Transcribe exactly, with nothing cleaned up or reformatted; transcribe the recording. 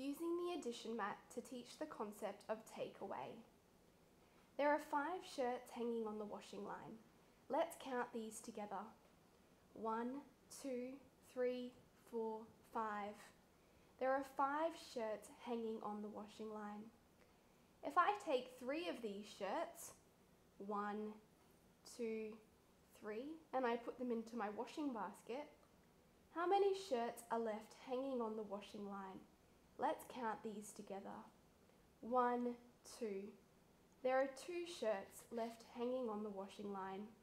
using the addition mat to teach the concept of takeaway. There are five shirts hanging on the washing line. Let's count these together. One, two, three, four, five. There are five shirts hanging on the washing line. If I take three of these shirts, one, two, three, and I put them into my washing basket, how many shirts are left hanging on the washing line? Let's count these together. One, two. There are two shirts left hanging on the washing line.